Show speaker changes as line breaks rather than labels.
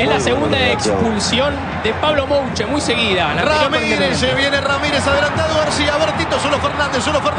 Es la segunda expulsión de Pablo Mouche, muy seguida.
Ramírez, viene Ramírez adelantado, García, Bertito, solo Fernández,